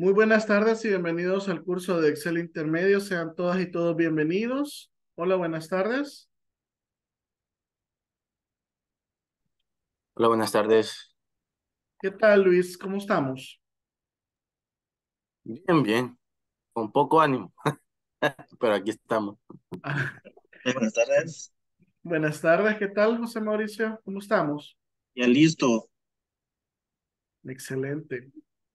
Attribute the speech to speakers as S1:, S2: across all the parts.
S1: Muy buenas tardes y bienvenidos al curso de Excel Intermedio. Sean todas y todos bienvenidos. Hola, buenas tardes.
S2: Hola, buenas tardes.
S1: ¿Qué tal, Luis? ¿Cómo estamos?
S2: Bien, bien, con poco ánimo, pero aquí estamos.
S1: Ah,
S3: Buenas tardes.
S1: buenas tardes. ¿Qué tal, José Mauricio? ¿Cómo estamos?
S3: Ya listo.
S1: Excelente.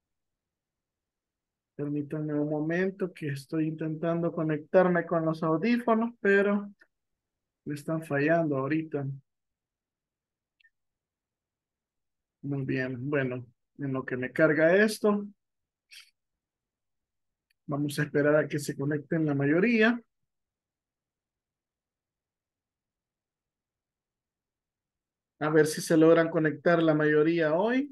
S1: Permítanme un momento que estoy intentando conectarme con los audífonos, pero me están fallando ahorita. Muy bien. Bueno, en lo que me carga esto, vamos a esperar a que se conecten la mayoría. A ver si se logran conectar la mayoría hoy.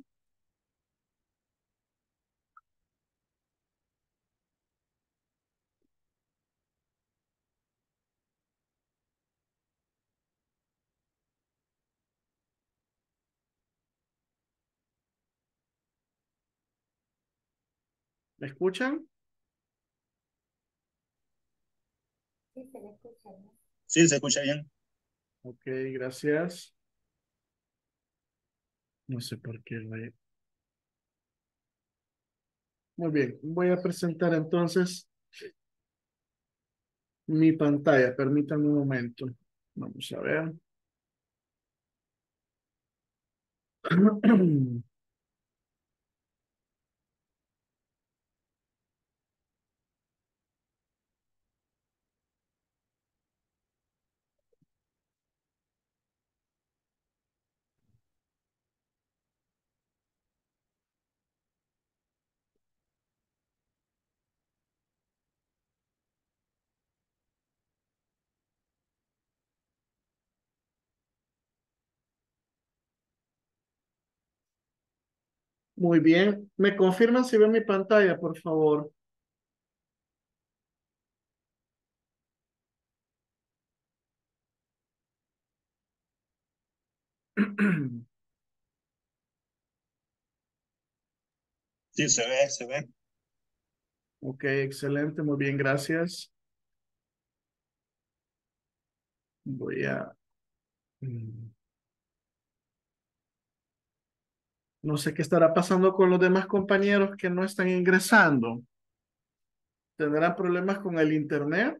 S1: ¿Me escuchan?
S3: Sí, se escucha bien.
S1: Ok, gracias. No sé por qué. Muy bien, voy a presentar entonces mi pantalla. Permítanme un momento. Vamos a ver. Muy bien. ¿Me confirman si ven mi pantalla, por favor?
S3: Sí, se ve, se ve.
S1: Ok, excelente. Muy bien, gracias. Voy a... mm, No sé qué estará pasando con los demás compañeros que no están ingresando. ¿Tendrán problemas con el internet?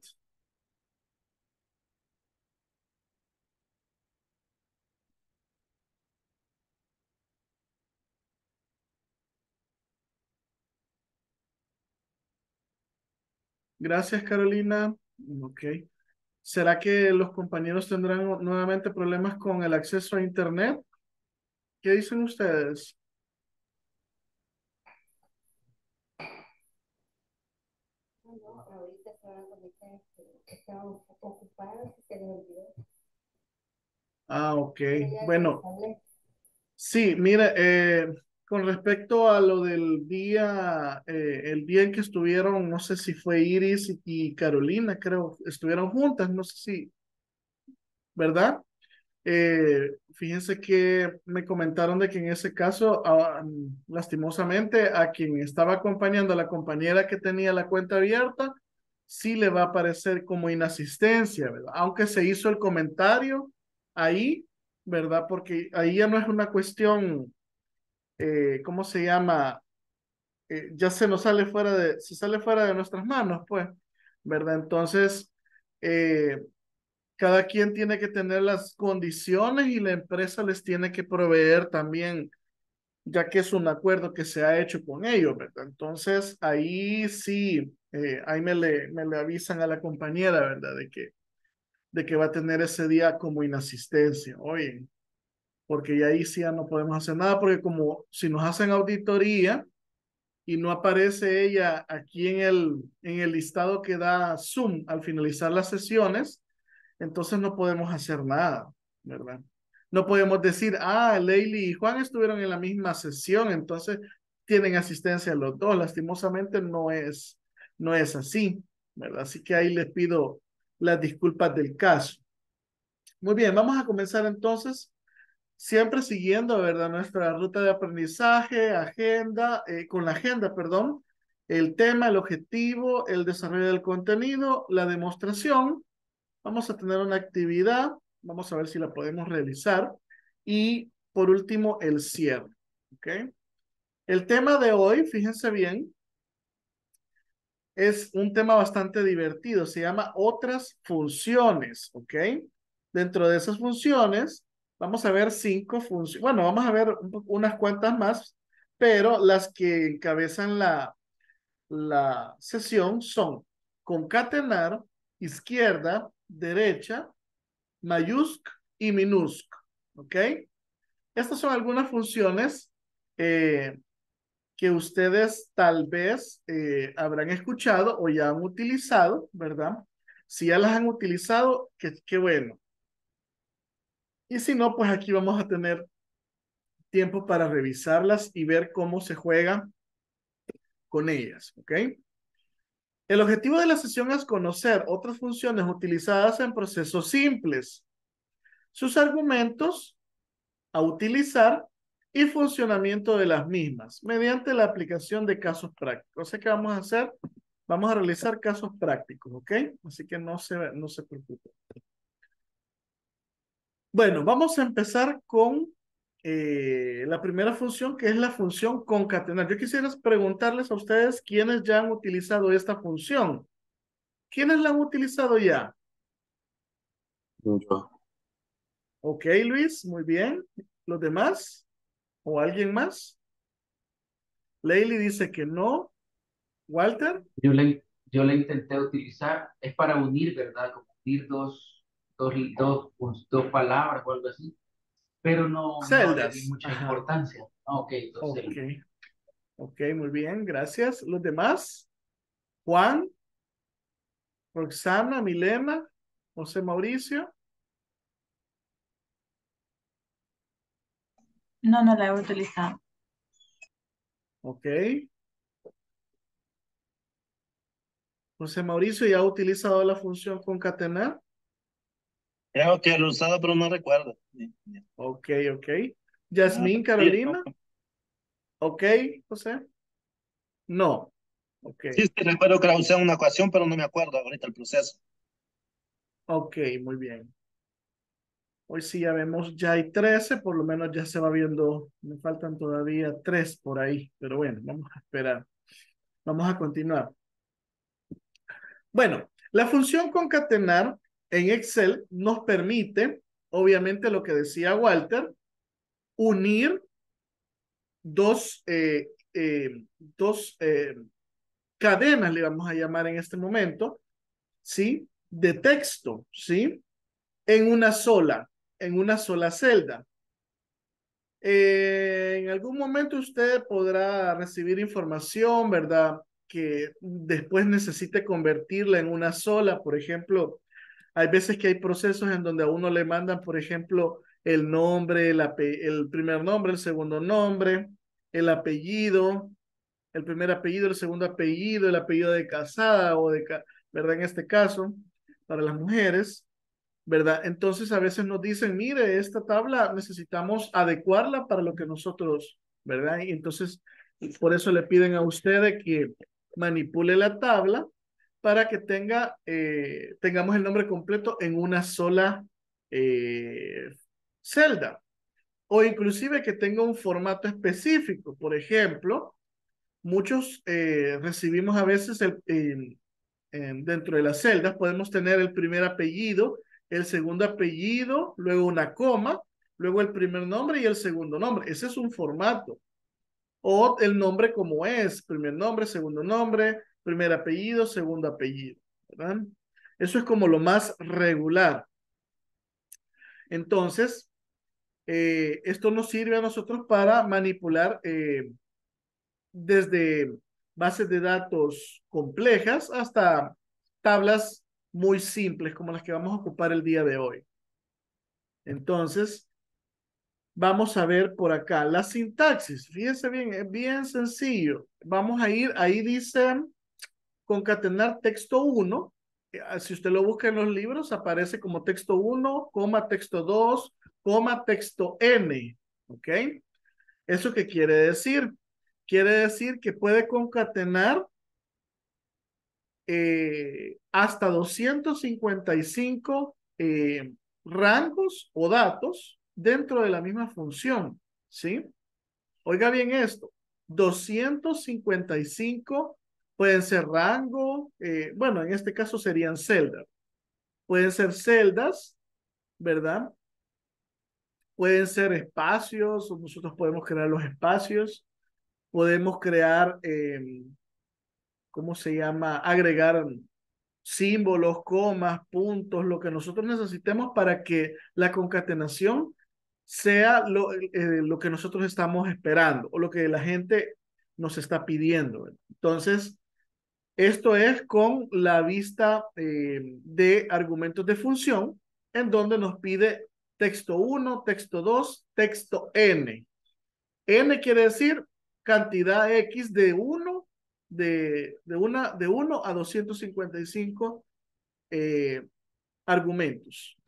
S1: Gracias, Carolina. Ok. ¿Será que los compañeros tendrán nuevamente problemas con el acceso a internet? ¿Qué dicen ustedes?
S4: No, ahorita se van a conectar, estaban un poco ocupados y se les olvidó.
S1: Ah, ok.
S4: Pero ya les
S1: Bueno,
S4: hablé.
S1: sí, mire, con respecto a lo del día, el día en que estuvieron, no sé si fue Iris y Carolina, creo, estuvieron juntas, no sé si, ¿verdad? Fíjense que me comentaron de que en ese caso, lastimosamente, a quien estaba acompañando a la compañera que tenía la cuenta abierta, sí le va a aparecer como inasistencia, ¿verdad? Aunque se hizo el comentario ahí, ¿verdad? Porque ahí ya no es una cuestión, ¿cómo se llama? Ya se nos sale se sale fuera de nuestras manos, pues, ¿verdad? Entonces, eh, cada quien tiene que tener las condiciones y la empresa les tiene que proveer también, ya que es un acuerdo que se ha hecho con ellos, ¿verdad? Entonces, ahí sí, ahí me le avisan a la compañera, ¿verdad? De que va a tener ese día como inasistencia, oye, porque ya ahí sí ya no podemos hacer nada, porque como si nos hacen auditoría y no aparece ella aquí en el listado que da Zoom al finalizar las sesiones, entonces no podemos hacer nada, ¿verdad? No podemos decir, ah, Leili y Juan estuvieron en la misma sesión, entonces tienen asistencia los dos. Lastimosamente no es así, ¿verdad? Así que ahí les pido las disculpas del caso. Muy bien, vamos a comenzar entonces, siempre siguiendo, ¿verdad? Nuestra ruta de aprendizaje, agenda, con la agenda, perdón. el tema, el objetivo, el desarrollo del contenido, la demostración. Vamos a tener una actividad, vamos a ver si la podemos realizar. Y por último, el cierre. ¿Ok? El tema de hoy, fíjense bien, es un tema bastante divertido. Se llama otras funciones. ¿Ok? Dentro de esas funciones, vamos a ver 5 funciones. Bueno, vamos a ver unas cuantas más, pero las que encabezan la sesión son concatenar, izquierda, derecha, mayúscula y minúscula. ¿Ok? Estas son algunas funciones eh, que ustedes tal vez habrán escuchado o ya han utilizado, ¿verdad? Si ya las han utilizado, qué bueno. Y si no, pues aquí vamos a tener tiempo para revisarlas y ver cómo se juega con ellas. ¿Ok? El objetivo de la sesión es conocer otras funciones utilizadas en procesos simples, sus argumentos a utilizar y funcionamiento de las mismas mediante la aplicación de casos prácticos. O sea, ¿qué vamos a hacer? Vamos a realizar casos prácticos, ¿ok? Así que no se preocupen. Bueno, vamos a empezar con la primera función, que es la función concatenar. Yo quisiera preguntarles a ustedes quiénes ya han utilizado esta función. ¿Quiénes la han utilizado ya?
S2: Yo.
S1: Ok, Luis, muy bien. ¿Los demás? ¿O alguien más? Leili dice que no. Walter.
S5: Yo la intenté utilizar, es para unir, ¿verdad? Como unir dos palabras o algo así, pero no le di
S1: Celdas.
S5: mucha
S1: Ajá.
S5: importancia. Ah, ok, entonces,
S1: Ok. Ok, muy bien. Gracias. ¿Los demás? Juan, Roxana, Milena, José Mauricio.
S6: No, no la he utilizado.
S1: Ok. José Mauricio ya ha utilizado la función concatenar.
S3: Creo que lo he usado, pero no recuerdo.
S1: Ok, ok.
S3: Ah,
S1: Yasmín,
S3: sí, no.
S1: Carolina. Ok, José. No. Ok.
S3: Sí, sí, recuerdo que la usé en una ocasión, pero no me acuerdo ahorita el proceso.
S1: Ok, muy bien. Hoy sí ya vemos, ya hay 13, por lo menos ya se va viendo, me faltan todavía 3 por ahí, pero bueno, vamos a esperar. Vamos a continuar. Bueno, la función concatenar en Excel nos permite, obviamente lo que decía Walter, unir dos, dos cadenas, le vamos a llamar en este momento, ¿sí? De texto, ¿sí? En una sola celda. En algún momento usted podrá recibir información, ¿verdad? Que después necesite convertirla en una sola. Por ejemplo, hay veces que hay procesos en donde a uno le mandan, por ejemplo, el nombre, el primer nombre, el segundo nombre, el apellido, el primer apellido, el segundo apellido, el apellido de casada o ¿verdad? En este caso, para las mujeres. ¿Verdad? Entonces a veces nos dicen, mire, esta tabla necesitamos adecuarla para lo que nosotros, ¿verdad? Y entonces por eso le piden a usted que manipule la tabla para que tengamos el nombre completo en una sola eh, celda. O inclusive que tenga un formato específico. Por ejemplo, muchos recibimos a veces dentro de las celdas podemos tener el primer apellido, el segundo apellido, luego una coma, luego el primer nombre y el segundo nombre. Ese es un formato. O el nombre como es, primer nombre, segundo nombre, primer apellido, segundo apellido. ¿Verdad? Eso es como lo más regular. Entonces, esto nos sirve a nosotros para manipular desde bases de datos complejas hasta tablas muy simples como las que vamos a ocupar el día de hoy. Entonces, vamos a ver por acá la sintaxis. Fíjense bien, es bien sencillo. Vamos a ir, ahí dice concatenar texto 1. Si usted lo busca en los libros, aparece como texto 1, coma texto 2, coma texto n. ¿Ok? ¿Eso qué quiere decir? Quiere decir que puede concatenar hasta 255 rangos o datos dentro de la misma función, ¿sí? Oiga bien esto, 255 pueden ser rango, bueno, en este caso serían celdas. Pueden ser celdas, ¿verdad? Pueden ser espacios, o nosotros podemos crear los espacios, podemos crear, ¿cómo se llama? Agregar símbolos, comas, puntos, lo que nosotros necesitemos para que la concatenación sea lo que nosotros estamos esperando o lo que la gente nos está pidiendo. Entonces, esto es con la vista de argumentos de función, en donde nos pide texto 1, texto 2, texto n. N quiere decir cantidad X de 1, de 1 a 255 argumentos.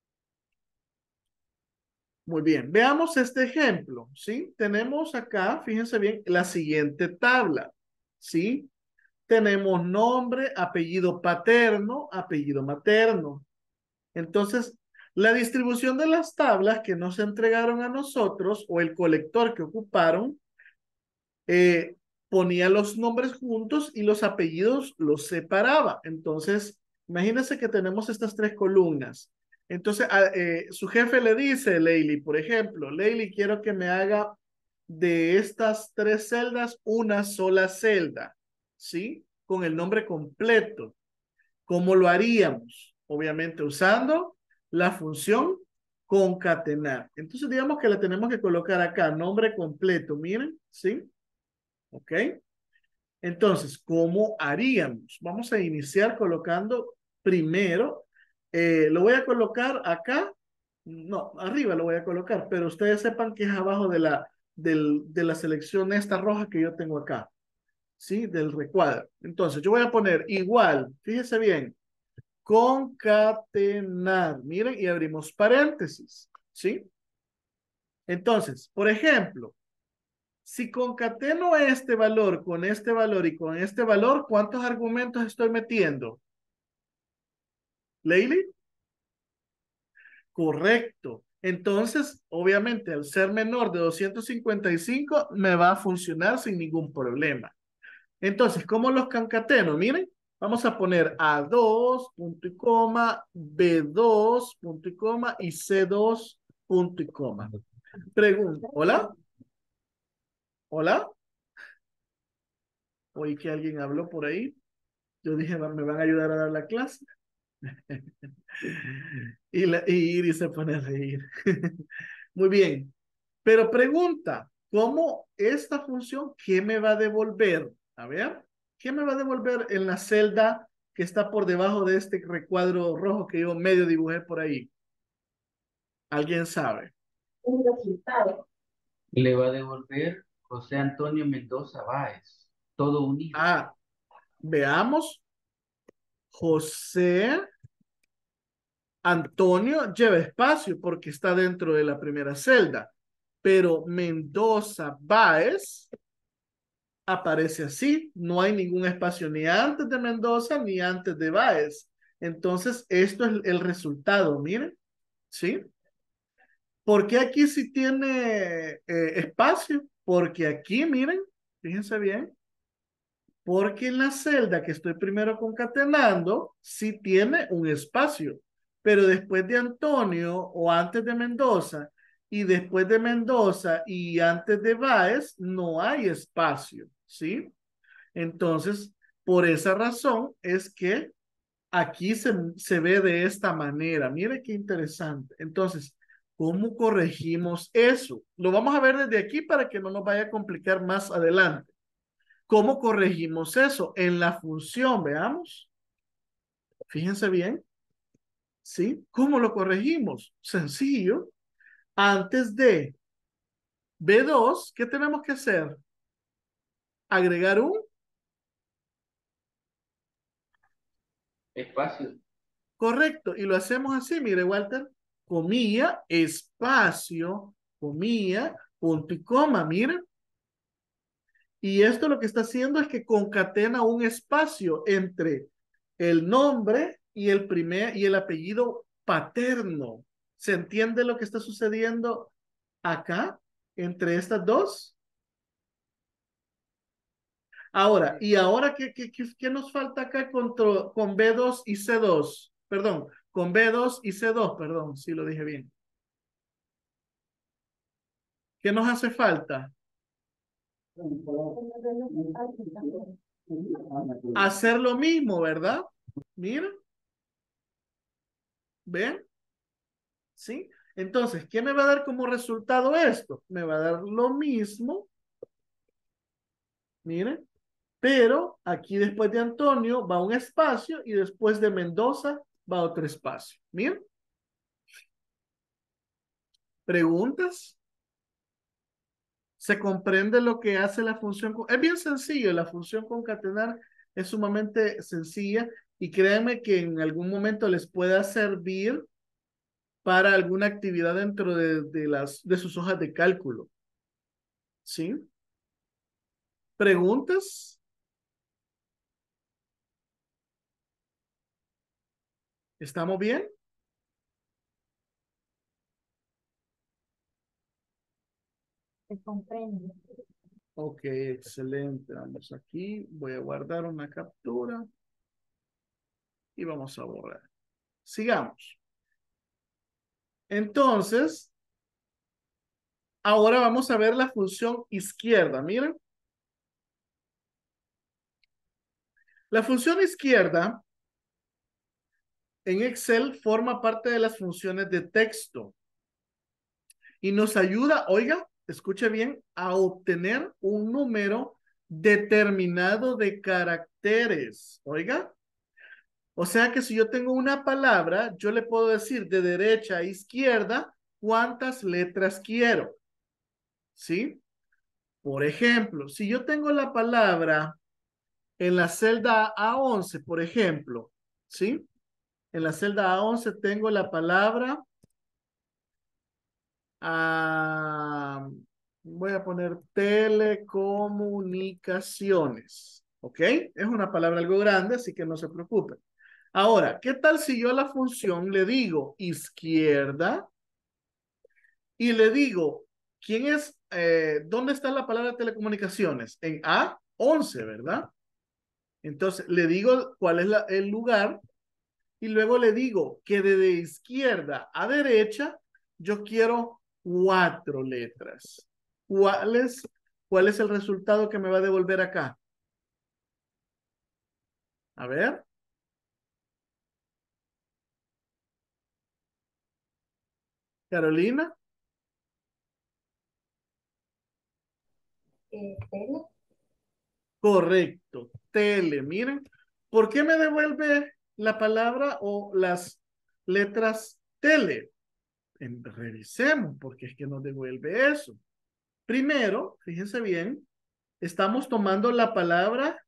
S1: Muy bien, veamos este ejemplo, ¿sí? Tenemos acá, fíjense bien, la siguiente tabla, ¿sí? Tenemos nombre, apellido paterno, apellido materno. Entonces, la distribución de las tablas que nos entregaron a nosotros o el colector que ocuparon, ponía los nombres juntos y los apellidos los separaba. Entonces, imagínense que tenemos estas tres columnas. Entonces, su jefe le dice, Leili, por ejemplo, Leili, quiero que me haga de estas tres celdas una sola celda, ¿sí? Con el nombre completo. ¿Cómo lo haríamos? Obviamente usando la función concatenar. Entonces, digamos que la tenemos que colocar acá, nombre completo, miren, ¿sí? ¿Ok? Entonces, ¿cómo haríamos? Vamos a iniciar colocando primero, lo voy a colocar acá, no, arriba lo voy a colocar, pero ustedes sepan que es abajo de la selección esta roja que yo tengo acá, ¿sí? Del recuadro. Entonces, yo voy a poner igual, fíjese bien, concatenar, miren, y abrimos paréntesis, ¿sí? Entonces, por ejemplo, si concateno este valor con este valor y con este valor, ¿cuántos argumentos estoy metiendo? ¿Leili? Correcto. Entonces, obviamente, al ser menor de 255, me va a funcionar sin ningún problema. Entonces, ¿cómo los concateno? Miren, vamos a poner A2, punto y coma, B2, punto y coma, y C2, punto y coma. Pregunta, ¿hola? ¿Hola? Oí que alguien habló por ahí. Yo dije, me van a ayudar a dar la clase. Y Iris se pone a reír. Muy bien. Pero pregunta, ¿cómo esta función, qué me va a devolver? A ver, ¿qué me va a devolver en la celda que está por debajo de este recuadro rojo que yo medio dibujé por ahí? ¿Alguien sabe?
S6: Un resultado.
S5: Le va a devolver José Antonio Mendoza Báez, todo unido.
S1: Ah, veamos. José Antonio lleva espacio porque está dentro de la primera celda, pero Mendoza Báez aparece así, no hay ningún espacio ni antes de Mendoza ni antes de Báez. Entonces, esto es el resultado, miren, ¿sí? ¿Por qué aquí sí tiene espacio? Porque aquí, miren, fíjense bien, porque en la celda que estoy primero concatenando, sí tiene un espacio, pero después de Antonio o antes de Mendoza y después de Mendoza y antes de Báez, no hay espacio, ¿sí? Entonces, por esa razón es que aquí se ve de esta manera. Mire qué interesante. Entonces, ¿cómo corregimos eso? Lo vamos a ver desde aquí para que no nos vaya a complicar más adelante. ¿Cómo corregimos eso? En la función, veamos. Fíjense bien. ¿Sí? ¿Cómo lo corregimos? Sencillo. Antes de B2, ¿qué tenemos que hacer? Agregar un
S5: Espacio.
S1: correcto. Y lo hacemos así, mire, Walter. Comilla, espacio, comilla, punto y coma, miren. Y esto lo que está haciendo es que concatena un espacio entre el nombre y el apellido paterno. ¿Se entiende lo que está sucediendo acá entre estas dos? Ahora, ¿y ahora qué nos falta acá con B2 y C2? Perdón, con B2 y C2, perdón, si lo dije bien. ¿Qué nos hace falta? Hacer lo mismo, ¿verdad? Mira, ¿ven? ¿Sí? Entonces, ¿qué me va a dar como resultado esto? Me va a dar lo mismo, miren, pero aquí después de Antonio va un espacio y después de Mendoza va otro espacio. Miren. ¿Preguntas? ¿Se comprende lo que hace la función? Es bien sencillo, la función concatenar es sumamente sencilla y créanme que en algún momento les pueda servir para alguna actividad dentro de sus hojas de cálculo. ¿Sí? ¿Preguntas? ¿Estamos bien?
S4: Se comprende.
S1: Ok, excelente. Vamos aquí. Voy a guardar una captura y vamos a borrar. Sigamos. Entonces, ahora vamos a ver la función izquierda. Miren. La función izquierda en Excel forma parte de las funciones de texto y nos ayuda, oiga, escuche bien, a obtener un número determinado de caracteres. Oiga, o sea que si yo tengo una palabra, yo le puedo decir de derecha a izquierda cuántas letras quiero. ¿Sí? Por ejemplo, si yo tengo la palabra en la celda A11, por ejemplo, ¿sí? En la celda A11 tengo la palabra, voy a poner telecomunicaciones, ¿ok? Es una palabra algo grande, así que no se preocupen. Ahora, ¿qué tal si yo a la función le digo izquierda y le digo, ¿dónde está la palabra telecomunicaciones? En A11, ¿verdad? Entonces, le digo cuál es el lugar y luego le digo que de izquierda a derecha yo quiero 4 letras. ¿Cuál es el resultado que me va a devolver acá? A ver. Carolina.
S4: Tele.
S1: Correcto. Tele. Miren. ¿Por qué me devuelve la palabra o las letras tele? Revisemos porque es que nos devuelve eso. Primero, fíjense bien, estamos tomando la palabra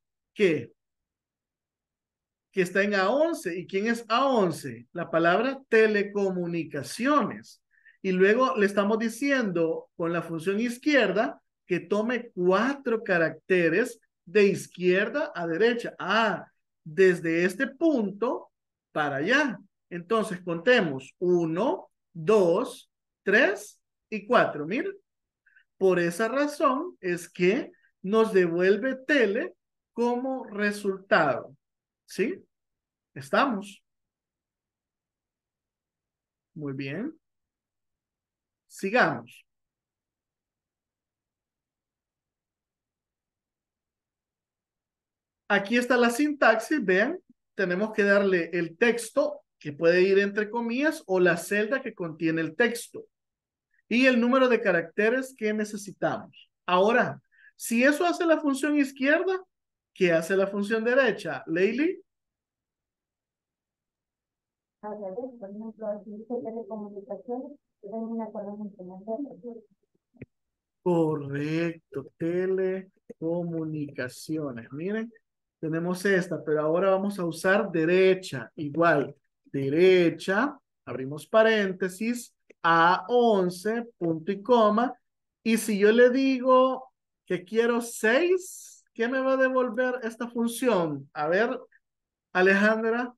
S1: que está en A11. ¿Y quién es A11? La palabra telecomunicaciones. Y luego le estamos diciendo con la función izquierda que tome 4 caracteres de izquierda a derecha. Desde este punto para allá. Entonces contemos 1, 2, 3 y 4. Miren, por esa razón es que nos devuelve tele como resultado. ¿Sí? ¿Estamos? Muy bien. Sigamos. Aquí está la sintaxis, vean. Tenemos que darle el texto, que puede ir entre comillas, o la celda que contiene el texto. Y el número de caracteres que necesitamos. Ahora, si eso hace la función izquierda, ¿qué hace la función derecha? Leili.
S4: Al revés, por ejemplo, si dice telecomunicaciones, tengo una columna implementada.
S1: Correcto, telecomunicaciones. Miren, tenemos esta, pero ahora vamos a usar derecha. Igual, derecha, abrimos paréntesis, A11, punto y coma. Y si yo le digo que quiero 6. ¿Qué me va a devolver esta función? A ver, Alejandra,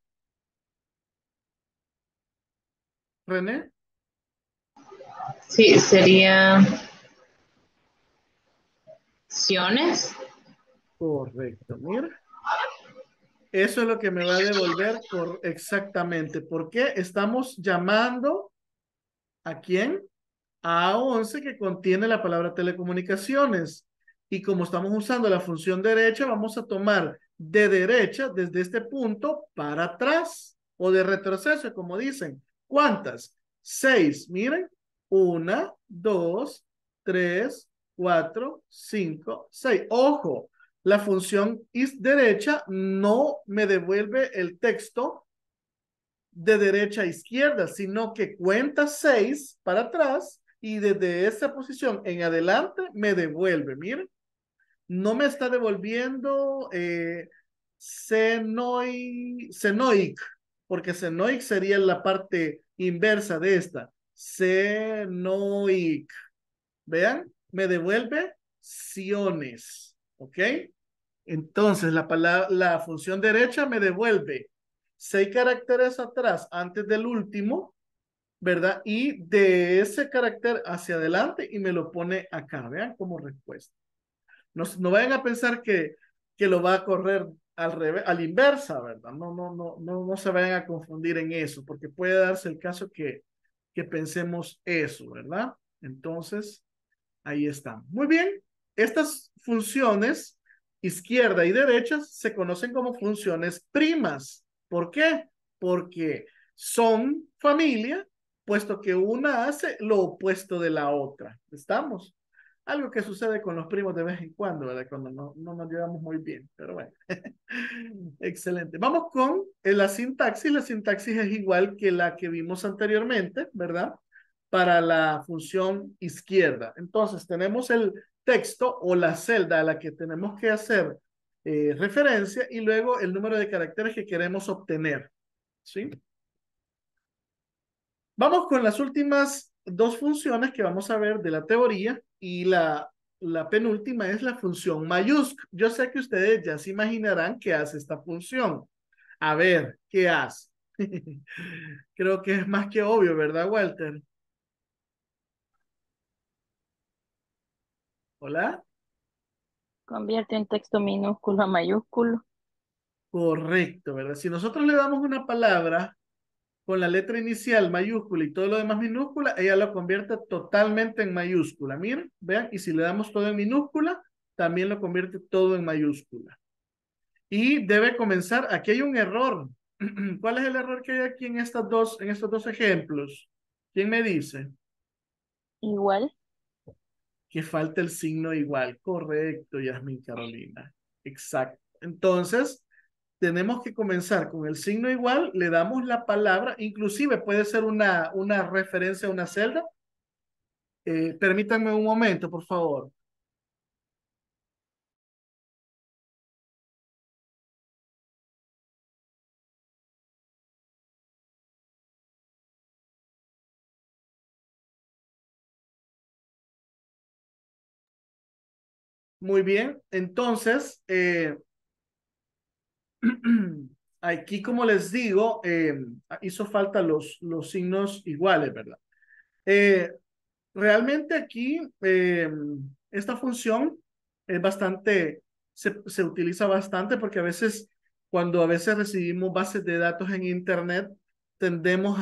S1: René.
S7: Sí, sería acciones.
S1: Correcto, mira. Eso es lo que me va a devolver exactamente. ¿Por qué estamos llamando a quién? A 11 que contiene la palabra telecomunicaciones. Y como estamos usando la función derecha, vamos a tomar de derecha desde este punto para atrás o de retroceso, como dicen. ¿Cuántas? 6. Miren. 1, 2, 3, 4, 5, 6. Ojo, la función is derecha no me devuelve el texto de derecha a izquierda, sino que cuenta 6 para atrás y desde esa posición en adelante me devuelve. Miren, no me está devolviendo senoic, porque senoic sería la parte inversa de esta. Senoic. Vean, me devuelve siones. ¿Ok? Entonces, la función derecha me devuelve 6 caracteres atrás antes del último, ¿verdad? Y de ese carácter hacia adelante y me lo pone acá, vean, como respuesta. No, no vayan a pensar que lo va a correr al revés, a la inversa, ¿verdad? No se vayan a confundir en eso, porque puede darse el caso que pensemos eso, ¿verdad? Entonces, ahí está. Muy bien. Estas funciones, izquierda y derecha, se conocen como funciones primas. ¿Por qué? Porque son familia, puesto que una hace lo opuesto de la otra. ¿Estamos? Algo que sucede con los primos de vez en cuando, ¿verdad? Cuando no nos llevamos muy bien, pero bueno. Excelente. Vamos con la sintaxis. La sintaxis es igual que la que vimos anteriormente, ¿verdad? Para la función izquierda. Entonces, tenemos el texto o la celda a la que tenemos que hacer referencia y luego el número de caracteres que queremos obtener. ¿Sí? Vamos con las últimas 2 funciones que vamos a ver de la teoría y la penúltima es la función mayúscula. Yo sé que ustedes ya se imaginarán qué hace esta función. A ver, ¿qué hace? Creo que es más que obvio, ¿verdad, Walter? Hola.
S8: Convierte un texto minúsculo a mayúsculo.
S1: Correcto, ¿verdad? Si nosotros le damos una palabra con la letra inicial mayúscula y todo lo demás minúscula, ella lo convierte totalmente en mayúscula. Miren, vean, y si le damos todo en minúscula, también lo convierte todo en mayúscula. Y debe comenzar, aquí hay un error. ¿Cuál es el error que hay aquí en estos dos ejemplos? ¿Quién me dice?
S8: Igual.
S1: Que falta el signo igual. Correcto, Yasmin Carolina. Exacto. Entonces, tenemos que comenzar con el signo igual, le damos la palabra, inclusive puede ser una referencia a una celda. Permítanme un momento, por favor. Muy bien, entonces, aquí como les digo, hizo falta los signos iguales, ¿verdad? Eh, Realmente aquí esta función es bastante, se utiliza bastante porque a veces, cuando a veces recibimos bases de datos en Internet, tendemos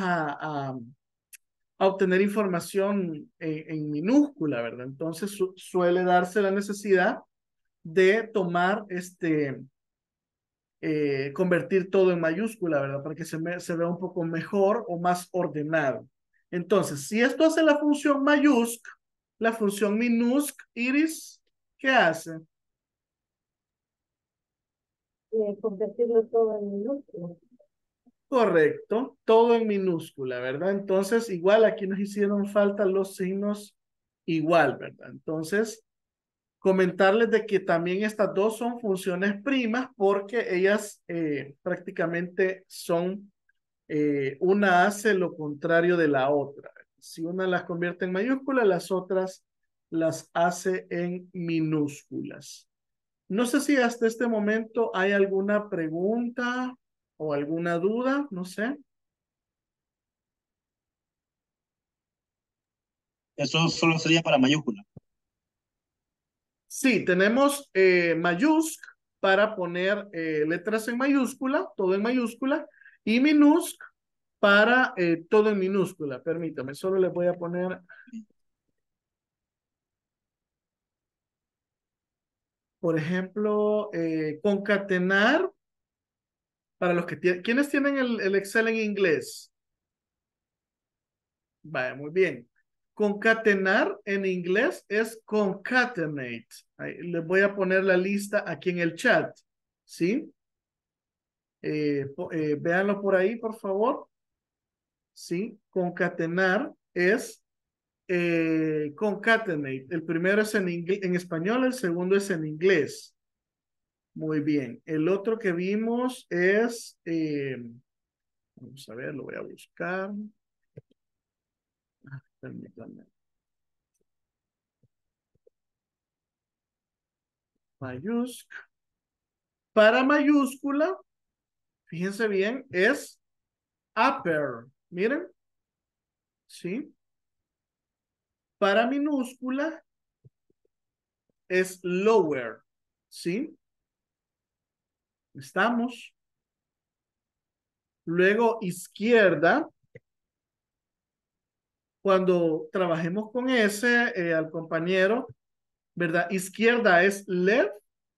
S1: a obtener información en minúscula, ¿verdad? Entonces suele darse la necesidad de tomar convertir todo en mayúscula, ¿verdad? Para que se vea un poco mejor o más ordenado. Entonces, si esto hace la función mayúsc, la función minusc, Iris, ¿qué hace?
S6: Convertirlo todo en minúsculo.
S1: Correcto, todo en minúscula, ¿verdad? Entonces, igual aquí nos hicieron falta los signos igual, ¿verdad? Entonces, comentarles de que también estas dos son funciones primas porque ellas prácticamente son una hace lo contrario de la otra. Si una las convierte en mayúsculas, las otras las hace en minúsculas. No sé si hasta este momento hay alguna pregunta o alguna duda, no sé.
S3: Eso solo sería para mayúscula.
S1: Sí, tenemos mayúsc para poner letras en mayúscula, todo en mayúscula, y minúsc para todo en minúscula. Permítame, solo le voy a poner, por ejemplo, concatenar, para los que tienen, ¿quiénes tienen el Excel en inglés? Vaya, muy bien. Concatenar en inglés es concatenate. Ahí, les voy a poner la lista aquí en el chat, ¿sí? Véanlo por ahí, por favor. ¿Sí? Concatenar es concatenate. El primero es en español, el segundo es en inglés. Muy bien. El otro que vimos es, vamos a ver, lo voy a buscar. Permítanme. Mayúscula. Para mayúscula, fíjense bien, es upper. Miren, ¿sí? Para minúscula es lower, ¿sí? Estamos. Luego izquierda, cuando trabajemos con ese al compañero, ¿verdad? Izquierda es left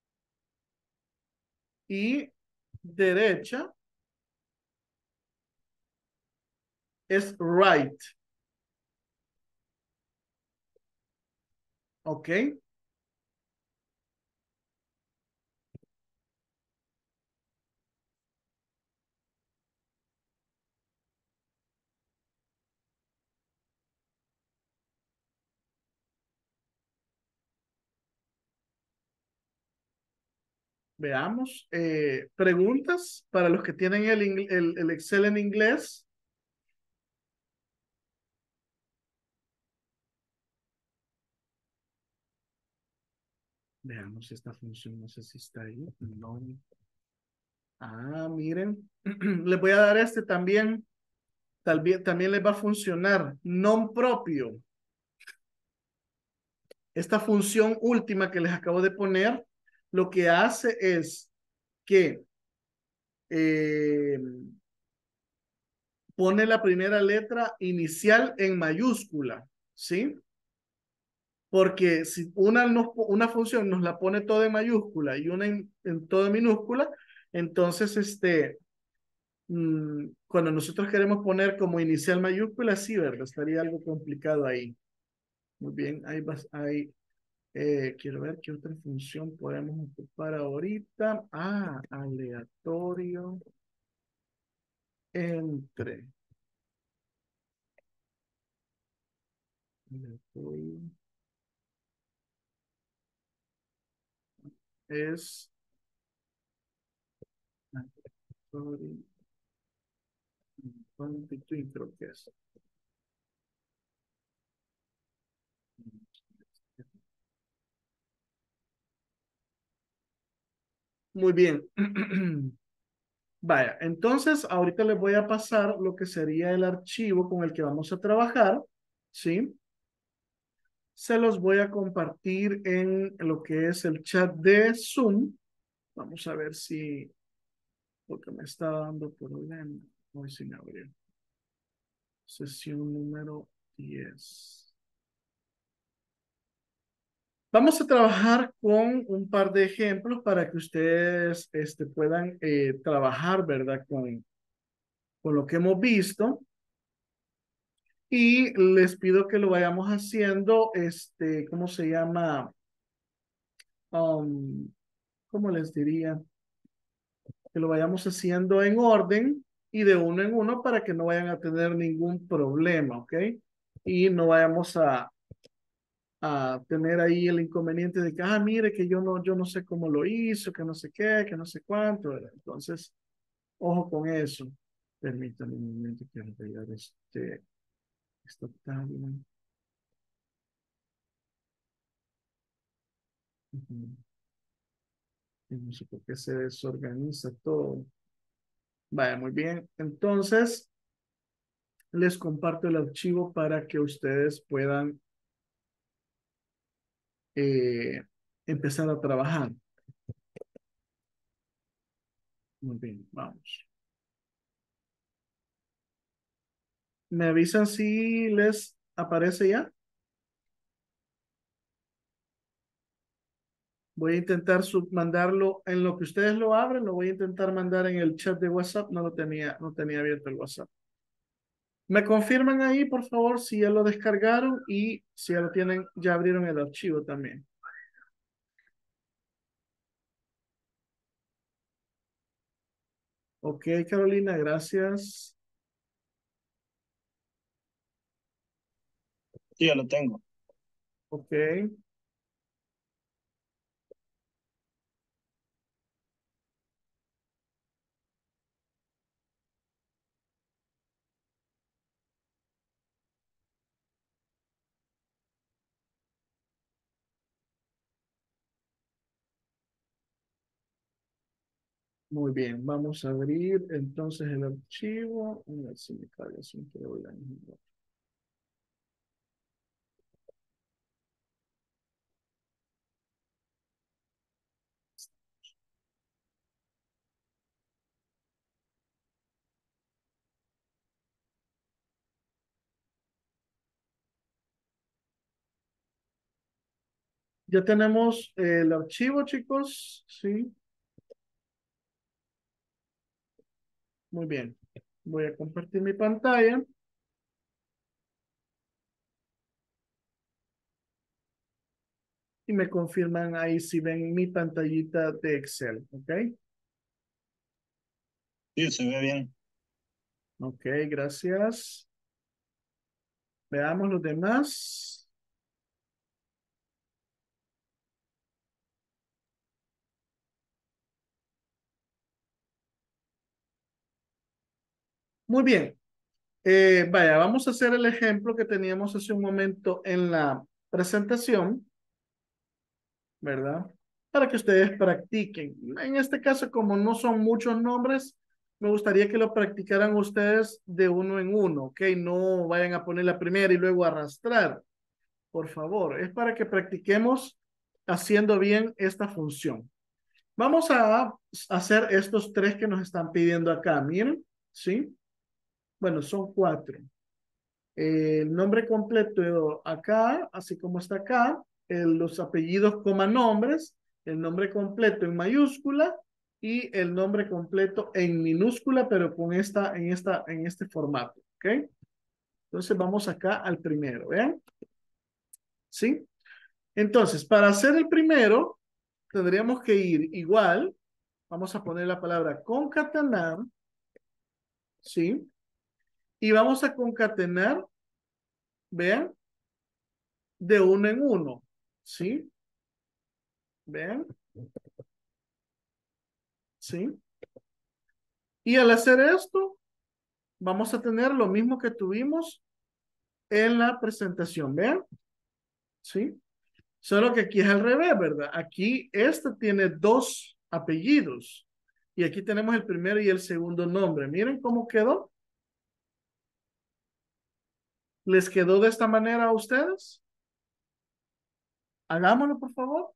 S1: y derecha es right. ¿Ok? Veamos. Preguntas para los que tienen el Excel en inglés. Veamos esta función, no sé si está ahí. No. Ah, miren. Les voy a dar este también. También les va a funcionar. Non propio. Esta función última que les acabo de poner, lo que hace es que eh, pone la primera letra inicial en mayúscula, ¿sí? Porque si una función nos la pone toda en mayúscula y una en toda minúscula, entonces cuando nosotros queremos poner como inicial mayúscula, sí, ¿verdad? Estaría algo complicado ahí. Muy bien, quiero ver qué otra función podemos ocupar ahorita. Ah, aleatorio entre. Aleatorio es aleatorio between, creo que es. Muy bien. Vaya, entonces ahorita les voy a pasar lo que sería el archivo con el que vamos a trabajar, ¿sí? Se los voy a compartir en lo que es el chat de Zoom. Vamos a ver si, porque me está dando problema. Hoy sin abrir. Sesión número 10. Vamos a trabajar con un par de ejemplos para que ustedes puedan trabajar, ¿verdad? Con lo que hemos visto. Y les pido que lo vayamos haciendo, ¿cómo se llama? Um, ¿Cómo les diría? Que lo vayamos haciendo en orden y de uno en uno para que no vayan a tener ningún problema, ¿ok? Y no vayamos a tener ahí el inconveniente de que, mire que yo no sé cómo lo hizo, que no sé qué, que no sé cuánto, ¿verdad? Entonces, ojo con eso. Permítanme un momento que arreglar. Esta tabla. Ujú. Y no sé por qué se desorganiza todo. Vaya, muy bien. Entonces, les comparto el archivo para que ustedes puedan eh, empezar a trabajar. Muy bien, vamos. ¿Me avisan si les aparece ya? Voy a intentar mandarlo en lo que ustedes lo abren, lo voy a intentar mandar en el chat de WhatsApp. No tenía abierto el WhatsApp. Me confirman ahí, por favor, si ya lo descargaron y si ya lo tienen, ya abrieron el archivo también. Ok, Carolina, gracias.
S3: Sí, ya lo tengo.
S1: Ok, muy bien. Vamos a abrir entonces el archivo. A ver si me carga siempre voy a misma. Ya tenemos el archivo, chicos. Sí, muy bien. Voy a compartir mi pantalla y me confirman ahí si ven mi pantallita de Excel. Ok,
S3: Sí, se ve bien.
S1: ok, gracias. Veamos los demás. Muy bien. Vaya, vamos a hacer el ejemplo que teníamos hace un momento en la presentación, ¿verdad? Para que ustedes practiquen. En este caso, como no son muchos nombres, me gustaría que lo practicaran ustedes de uno en uno, ¿ok? No vayan a poner la primera y luego arrastrar, por favor. Es para que practiquemos haciendo bien esta función. Vamos a hacer estos tres que nos están pidiendo acá, miren, ¿sí? Bueno, son cuatro. El nombre completo acá, así como está acá, los apellidos coma nombres, el nombre completo en mayúscula y el nombre completo en minúscula, pero con en este formato, ¿ok? Entonces vamos acá al primero, ¿vean? ¿Sí? Entonces, para hacer el primero, tendríamos que ir igual, vamos a poner la palabra concatenar, ¿sí? Y vamos a concatenar, vean, de uno en uno, ¿sí? Vean, ¿sí? Y al hacer esto, vamos a tener lo mismo que tuvimos en la presentación, ¿vean? ¿Sí? Solo que aquí es al revés, ¿verdad? Aquí este tiene dos apellidos y aquí tenemos el primero y el segundo nombre. Miren cómo quedó. ¿Les quedó de esta manera a ustedes? Hagámoslo, por favor.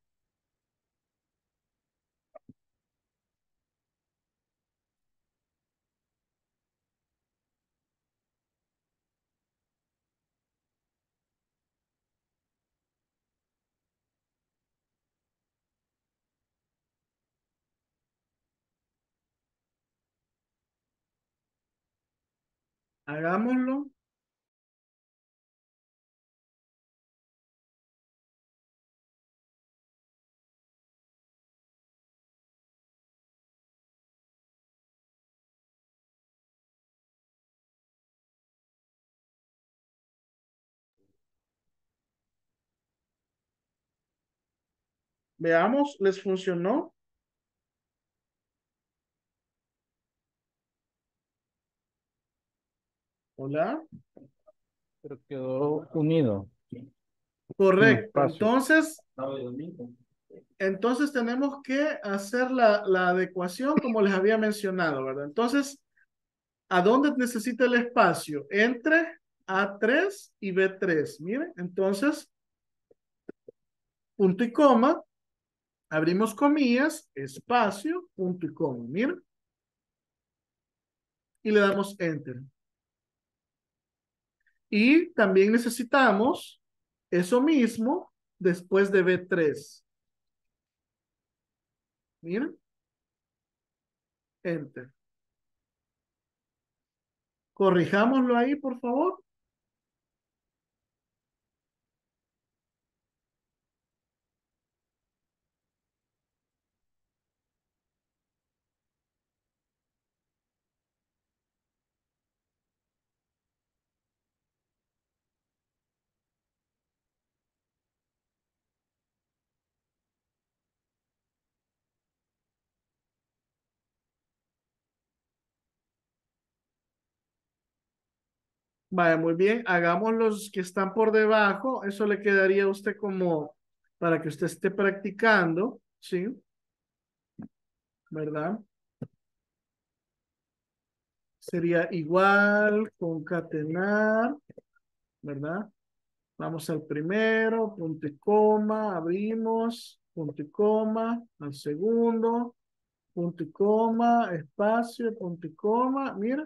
S1: Hagámoslo. Veamos, ¿les funcionó? Hola.
S9: Pero quedó unido, sin
S1: Correcto.
S9: espacio.
S1: Entonces,
S5: Sábado y domingo.
S1: Entonces tenemos que hacer la adecuación como les había mencionado, ¿verdad? Entonces, ¿a dónde necesita el espacio? Entre A3 y B3. Miren, entonces, punto y coma, abrimos comillas, espacio, punto y coma. Miren, y le damos enter. Y también necesitamos eso mismo después de B3. Miren, enter. Corrijámoslo ahí, por favor. Vaya, muy bien. Hagamos los que están por debajo. Eso le quedaría a usted como para que usted esté practicando, ¿sí? ¿Verdad? Sería igual, concatenar, ¿verdad? Vamos al primero, punto y coma, abrimos, punto y coma, al segundo, punto y coma, espacio, punto y coma, mira,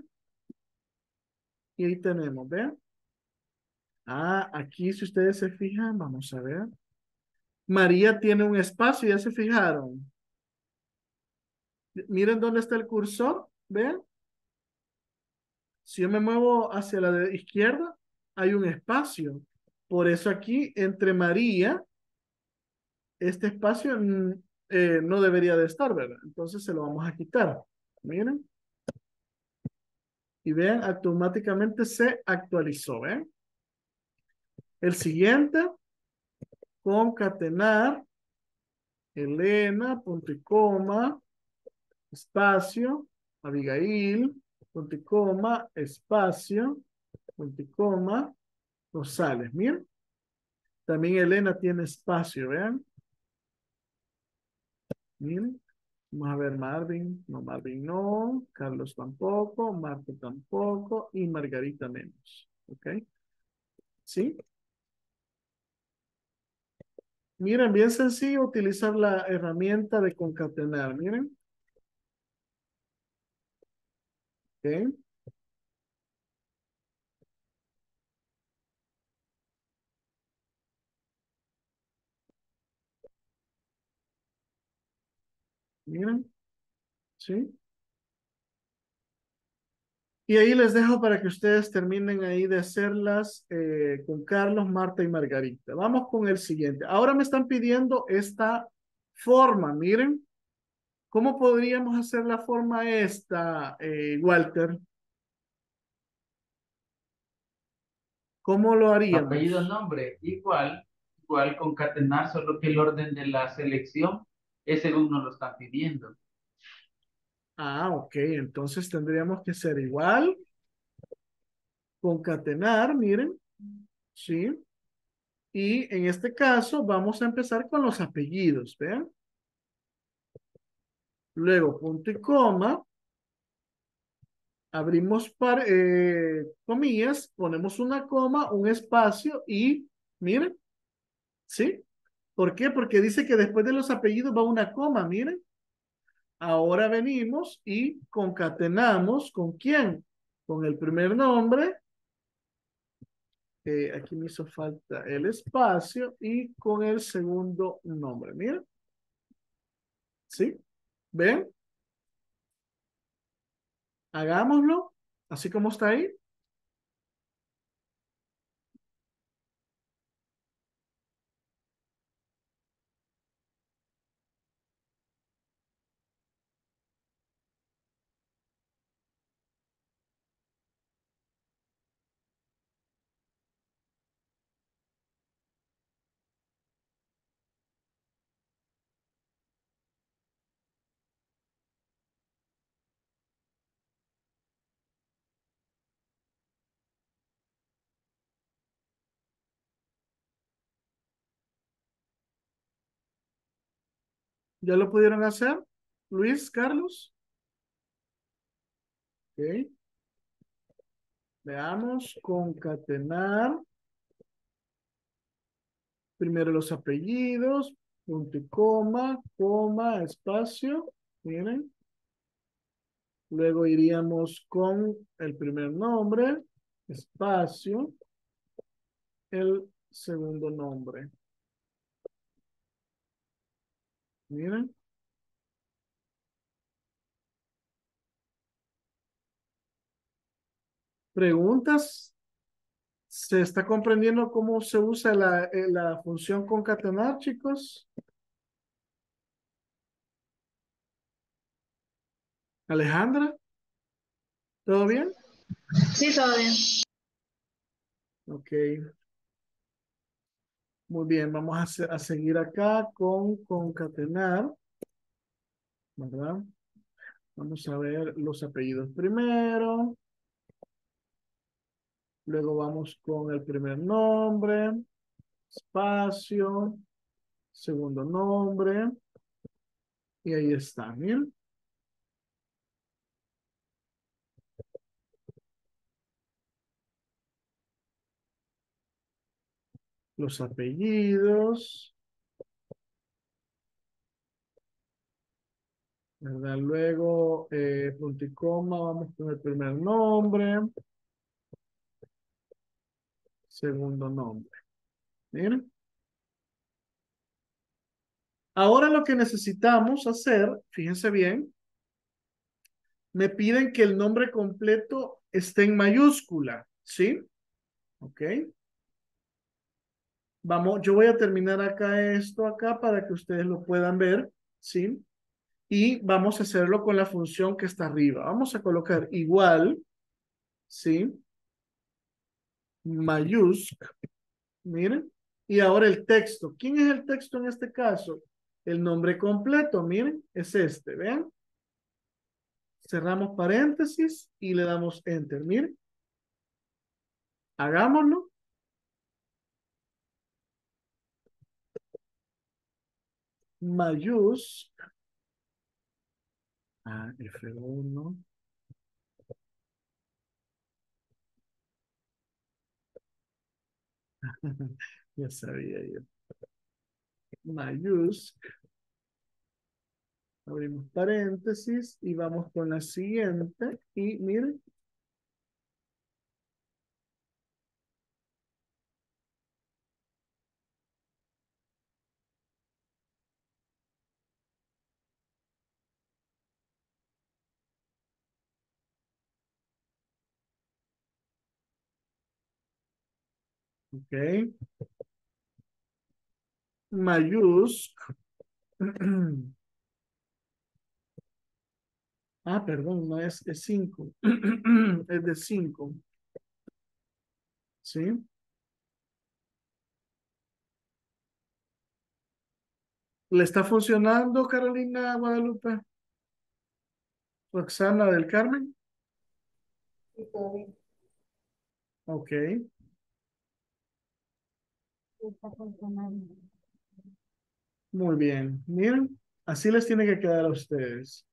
S1: y ahí tenemos, ¿ven? Ah, aquí si ustedes se fijan, vamos a ver. María tiene un espacio, ¿ya se fijaron? Miren dónde está el cursor, ¿ven? Si yo me muevo hacia la izquierda, hay un espacio. Por eso aquí, entre María, este espacio no debería de estar, ¿verdad? Entonces se lo vamos a quitar. Miren. Y vean, automáticamente se actualizó, ¿ven? El siguiente, concatenar, Elena, punto y coma, espacio, Abigail, punto y coma, espacio, punto y coma, Rosales. Miren, también Elena tiene espacio, vean. Miren, vamos a ver Marvin. No, Marvin no. Carlos tampoco. Marta tampoco. Y Margarita menos. ¿Ok? ¿Sí? Miren, bien sencillo utilizar la herramienta de concatenar. Miren. ¿Ok? Miren. ¿Sí? Y ahí les dejo para que ustedes terminen ahí de hacerlas con Carlos, Marta y Margarita. Vamos con el siguiente. Ahora me están pidiendo esta forma. Miren. ¿Cómo podríamos hacer la forma esta, Walter? ¿Cómo lo
S5: Apellido,
S1: haríamos?
S5: nombre, igual concatenar, solo que el orden de la selección es según nos lo están pidiendo.
S1: Ah, ok. Entonces tendríamos que ser igual, concatenar, miren, ¿sí? Y en este caso vamos a empezar con los apellidos, ¿vean? Luego punto y coma, abrimos comillas, ponemos una coma, un espacio y, miren, ¿sí? ¿Por qué? Porque dice que después de los apellidos va una coma, miren. Ahora venimos y concatenamos ¿con quién? Con el primer nombre. Aquí me hizo falta el espacio y con el segundo nombre. Miren. ¿Sí? ¿Ven? Hagámoslo. Así como está ahí. ¿Ya lo pudieron hacer? Luis, Carlos. Ok. Veamos, concatenar. Primero los apellidos, punto y coma, espacio. Miren. Luego iríamos con el primer nombre, espacio, el segundo nombre. Miren. ¿Preguntas? ¿Se está comprendiendo cómo se usa la función concatenar, chicos? Alejandra, ¿todo bien?
S7: Sí, todo bien.
S1: Ok, muy bien. Vamos a seguir acá con concatenar, ¿verdad? Vamos a ver los apellidos primero. Luego vamos con el primer nombre, espacio, segundo nombre. Y ahí está, miren. Los apellidos, ¿verdad? Luego, punto y coma, vamos con el primer nombre, segundo nombre. Miren. Ahora lo que necesitamos hacer, fíjense bien, me piden que el nombre completo esté en mayúscula, ¿sí? Ok. Vamos, yo voy a terminar acá esto acá para que ustedes lo puedan ver, ¿sí? Y vamos a hacerlo con la función que está arriba. Vamos a colocar igual, ¿sí? Mayúscula, miren. Y ahora el texto. ¿Quién es el texto en este caso? El nombre completo, miren, es este, ¿ven? Cerramos paréntesis y le damos enter, miren. Hagámoslo. Mayúscula. F1. Ya sabía yo. Mayúscula. Abrimos paréntesis y vamos con la siguiente. Y miren. Ok. Mayúscula. Ah, perdón, no es 5. Es de 5. ¿Sí? ¿Le está funcionando, Carolina Guadalupe? Roxana del Carmen.
S4: Sí, todo bien.
S1: Ok.
S6: Está funcionando.
S1: Muy bien. Miren, así les tiene que quedar a ustedes.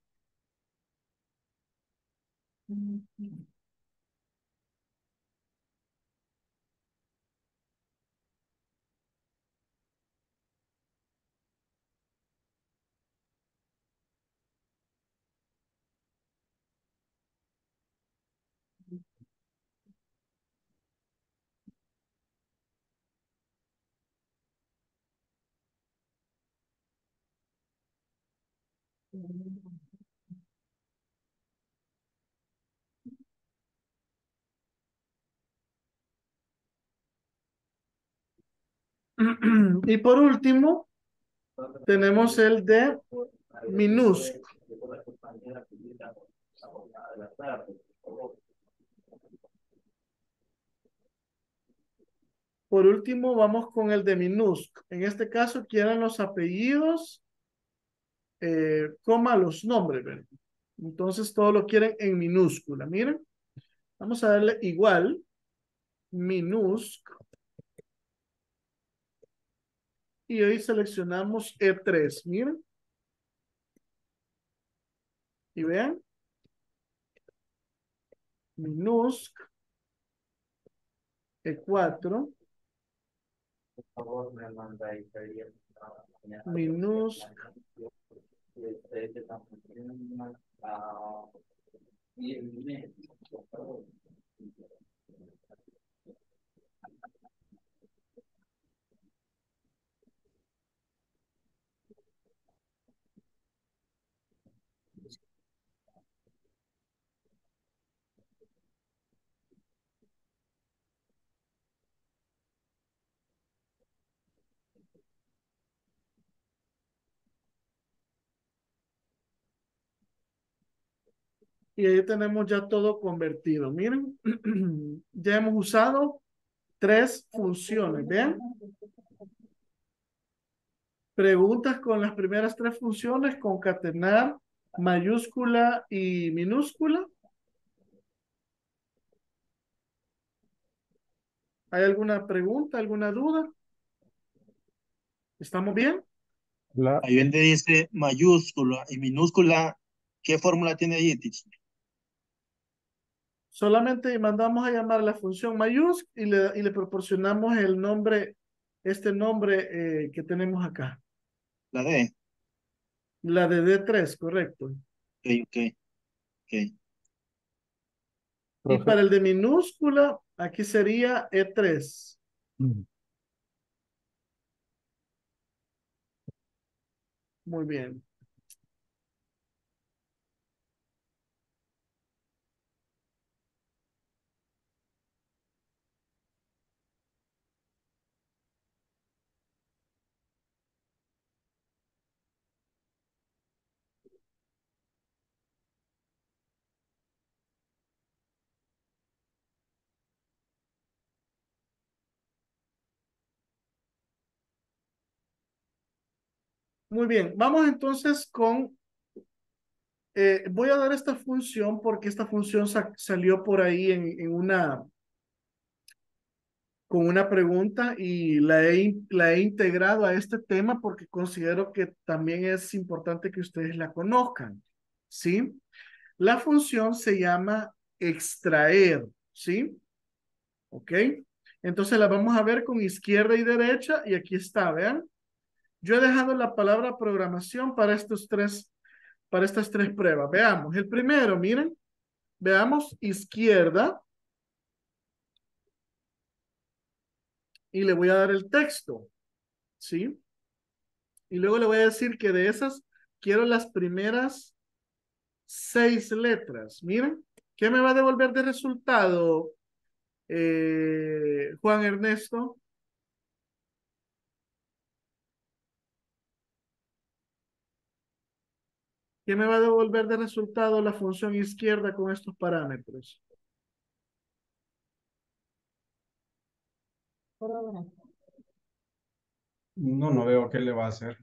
S1: Y por último, tenemos el de minúsculo. Por último, vamos con el de minúsculo. En este caso, quieran los apellidos, coma los nombres, ¿verdad? Entonces, todo lo quieren en minúscula. Miren, vamos a darle igual, minúsculo. Y hoy seleccionamos E3. Miren, Y vean, minusc E4,
S5: Por favor, me manda ahí,
S1: minusc y ahí tenemos ya todo convertido. Miren, ya hemos usado 3 funciones. Vean, preguntas con las primeras 3 funciones, concatenar, mayúscula y minúscula. ¿Hay alguna pregunta, alguna duda? ¿Estamos bien?
S3: Ahí donde dice mayúscula y minúscula, ¿qué fórmula tiene ahí, teacher?
S1: Solamente mandamos a llamar la función mayúscula y le proporcionamos el nombre, este nombre que tenemos acá.
S3: La D.
S1: La de D3, correcto.
S3: Ok, ok, ok.
S1: Y para el de minúscula, aquí sería E3. Muy bien. Muy bien, vamos entonces con, voy a dar esta función porque esta función salió por ahí con una pregunta y la he integrado a este tema porque considero que también es importante que ustedes la conozcan, ¿sí? La función se llama extraer, ¿sí? ¿Ok? Entonces la vamos a ver con izquierda y derecha y aquí está, vean. Yo he dejado la palabra programación para para estas 3 pruebas. Veamos, el primero, miren, veamos izquierda y le voy a dar el texto, ¿sí? Y luego le voy a decir que de esas quiero las primeras 6 letras. Miren, ¿qué me va a devolver de resultado, Juan Ernesto? ¿Qué me va a devolver de resultado la función izquierda con estos parámetros?
S9: No, no veo qué le va a hacer.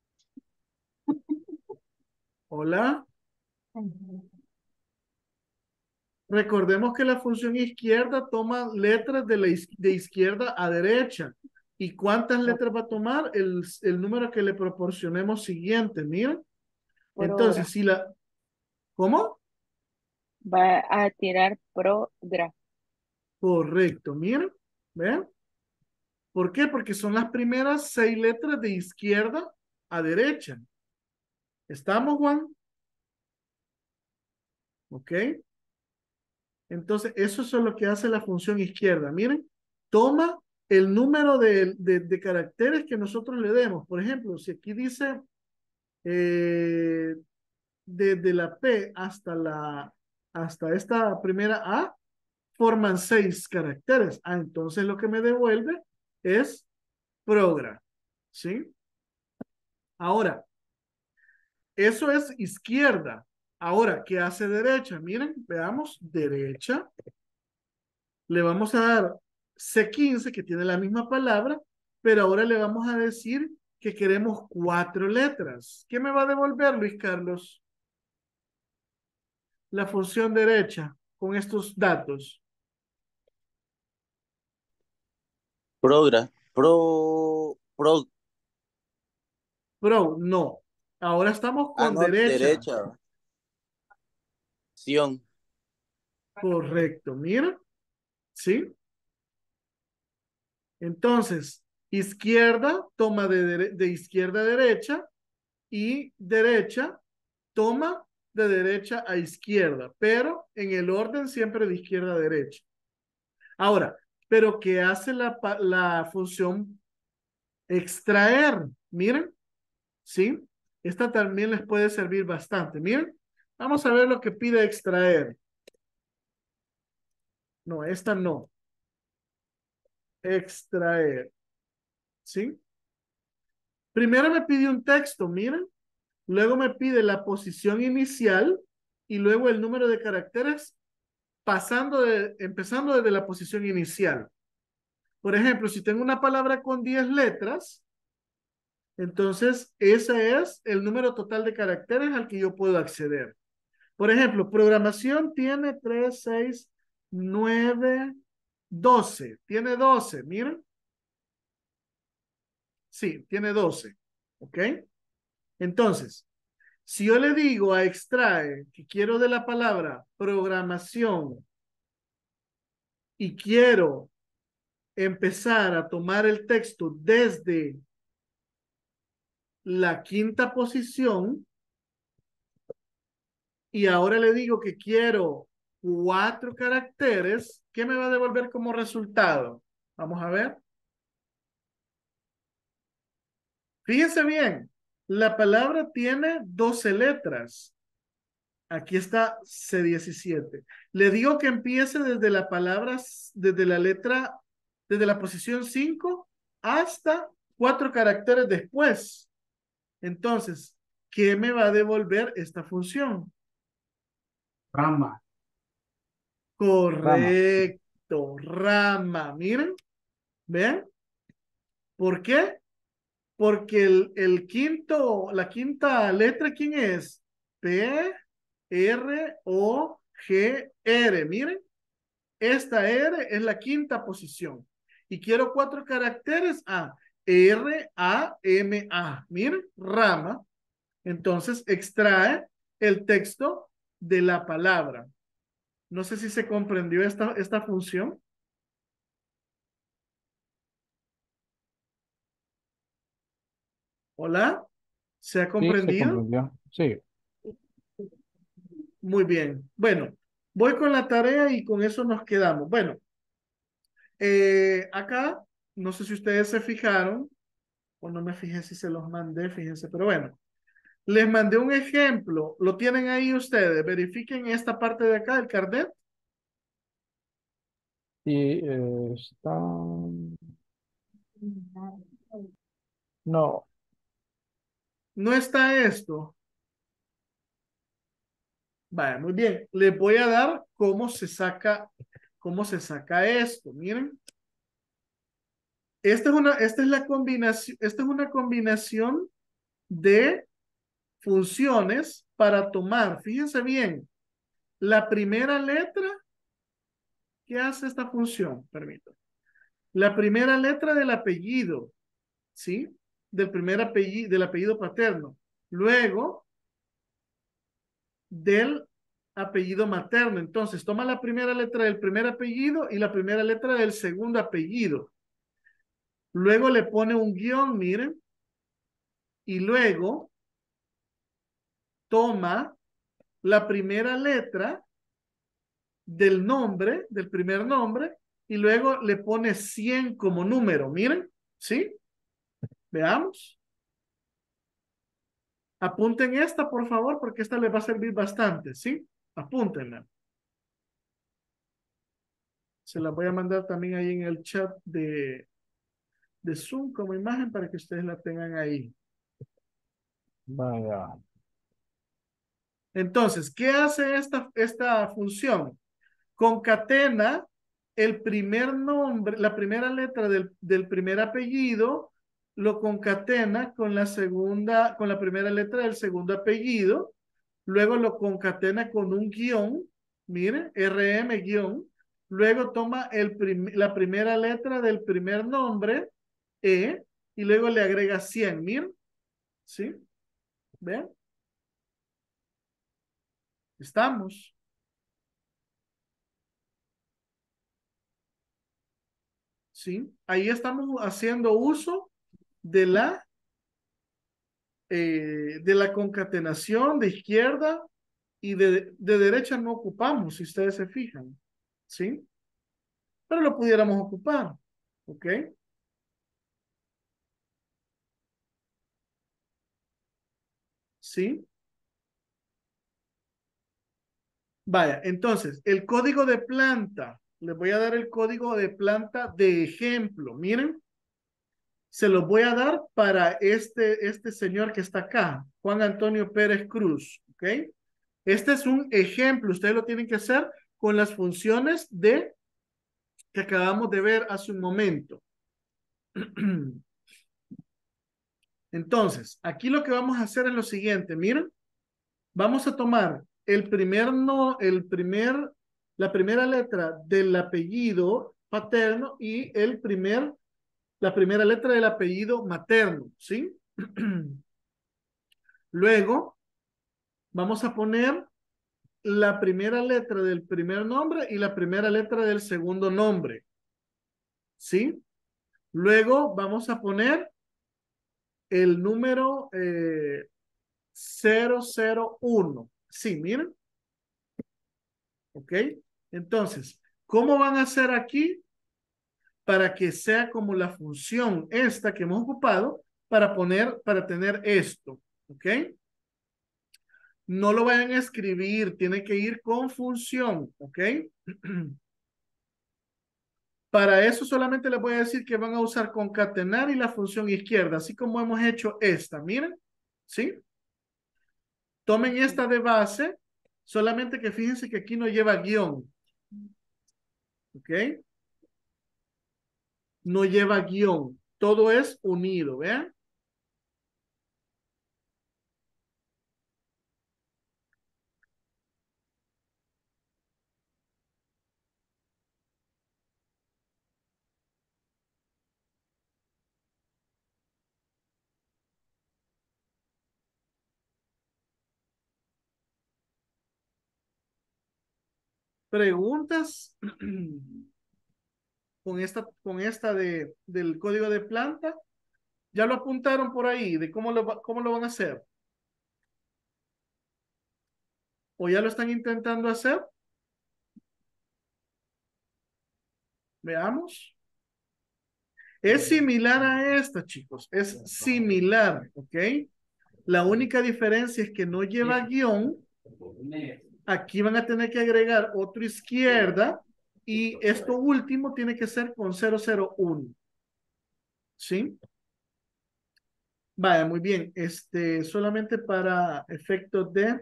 S1: Hola. Recordemos que la función izquierda toma letras de izquierda a derecha. ¿Y cuántas letras va a tomar? El número que le proporcionemos siguiente, miren. Entonces, si la... ¿Cómo?
S8: Va a tirar progra.
S1: Correcto, miren. ¿Ven? ¿Por qué? Porque son las primeras 6 letras de izquierda a derecha. ¿Estamos, Juan? ¿Ok? Entonces, eso es lo que hace la función izquierda. Miren, toma el número de caracteres que nosotros le demos. Por ejemplo, si aquí dice eh, desde la P hasta esta primera A, forman 6 caracteres. Ah, entonces lo que me devuelve es progra. ¿Sí? Ahora, eso es izquierda. Ahora, ¿qué hace derecha? Miren, veamos, derecha. Le vamos a dar C15, que tiene la misma palabra, pero ahora le vamos a decir que queremos 4 letras. ¿Qué me va a devolver, Luis Carlos? La función derecha con estos datos.
S2: Pro.
S1: Pro, no. Ahora estamos
S2: Ah,
S1: con
S2: no,
S1: derecha.
S2: derecha. Sion.
S1: Correcto, mira, ¿sí? Entonces, izquierda toma de izquierda a derecha y derecha toma de derecha a izquierda, pero en el orden siempre de izquierda a derecha. Ahora, pero ¿qué hace la función extraer? Miren, ¿sí? Esta también les puede servir bastante. Miren, vamos a ver lo que pide extraer. No, esta no. Extraer, ¿sí? Primero me pide un texto, miren. Luego me pide la posición inicial y luego el número de caracteres empezando desde la posición inicial. Por ejemplo, si tengo una palabra con 10 letras, entonces ese es el número total de caracteres al que yo puedo acceder. Por ejemplo, programación tiene 3, 6, 9, 12. Tiene 12, miren. Sí, tiene 12. ¿Ok? Entonces, si yo le digo a extrae que quiero de la palabra programación y quiero empezar a tomar el texto desde la quinta posición y ahora le digo que quiero 4 caracteres, ¿qué me va a devolver como resultado? Vamos a ver. Fíjense bien, la palabra tiene 12 letras. Aquí está C17. Le digo que empiece desde la palabra, desde la letra, desde la posición 5 hasta 4 caracteres después. Entonces, ¿qué me va a devolver esta función?
S5: Rama.
S1: Correcto, rama. Miren, ¿ven? ¿Por qué? Porque la quinta letra, ¿quién es? P, R, O, G, R. Miren, esta R es la quinta posición. Y quiero 4 caracteres. R, A, M, A. Miren, rama. Entonces extrae el texto de la palabra. No sé si se comprendió esta función. Hola, ¿se ha
S9: Sí, se
S1: comprendido?
S9: comprendió. Sí.
S1: Muy bien. Bueno, voy con la tarea y con eso nos quedamos. Bueno, acá, no sé si ustedes se fijaron, o no me fijé si se los mandé, fíjense, pero bueno, les mandé un ejemplo. ¿Lo tienen ahí ustedes? Verifiquen esta parte de acá, el carnet.
S9: Y está... No,
S1: No está esto. Vale, muy bien. Les voy a dar cómo se saca esto. Miren. Esta es una combinación de funciones para tomar. Fíjense bien. La primera letra, ¿qué hace esta función? Permítanme. La primera letra del apellido, ¿sí? Del apellido paterno. Luego, del apellido materno. Entonces, toma la primera letra del primer apellido y la primera letra del segundo apellido. Luego le pone un guión, miren, y luego toma la primera letra del nombre, del primer nombre, y luego le pone 100 como número, miren, ¿sí? Veamos. Apunten esta, por favor, porque esta les va a servir bastante, ¿sí? Apúntenla. Se la voy a mandar también ahí en el chat de Zoom como imagen para que ustedes la tengan ahí.
S9: vaya.
S1: Entonces, ¿qué hace esta función? Concatena el primer nombre, la primera letra del primer apellido, lo concatena con con la primera letra del segundo apellido, luego lo concatena con un guión, miren, RM guión, luego toma la primera letra del primer nombre, E, y luego le agrega 100, miren, ¿sí? ¿Ven? Estamos. ¿sí? Ahí estamos haciendo uso de la concatenación de izquierda y de derecha no ocupamos, si ustedes se fijan, ¿sí? Pero lo pudiéramos ocupar, ¿ok? ¿Sí? Vaya, entonces, el código de planta, les voy a dar el código de planta de ejemplo, miren, se los voy a dar para este señor que está acá, Juan Antonio Pérez Cruz, ¿ok? Este es un ejemplo, ustedes lo tienen que hacer con las funciones que acabamos de ver hace un momento. Entonces, aquí lo que vamos a hacer es lo siguiente, miren, vamos a tomar la primera letra del apellido paterno y la primera letra del apellido materno, ¿sí? Luego, vamos a poner la primera letra del primer nombre y la primera letra del segundo nombre, ¿sí? Luego, vamos a poner el número 001. Sí, miren. ¿Ok? Entonces, ¿cómo van a hacer aquí para que sea como la función esta que hemos ocupado para tener esto? ¿Ok? No lo vayan a escribir, tiene que ir con función, ¿ok? Para eso solamente les voy a decir que van a usar concatenar y la función izquierda, así como hemos hecho esta, miren, ¿sí? Tomen esta de base, solamente que fíjense que aquí no lleva guión, ¿ok? No lleva guión, todo es unido, ¿vean? Preguntas con esta del código de planta. Ya lo apuntaron por ahí de cómo lo van a hacer. ¿O ya lo están intentando hacer? Veamos. Es similar a esta, chicos. Es similar, ¿ok? La única diferencia es que no lleva guión. Aquí van a tener que agregar otro izquierda y esto último tiene que ser con 001. ¿Sí? Vaya, muy bien. Solamente para efectos de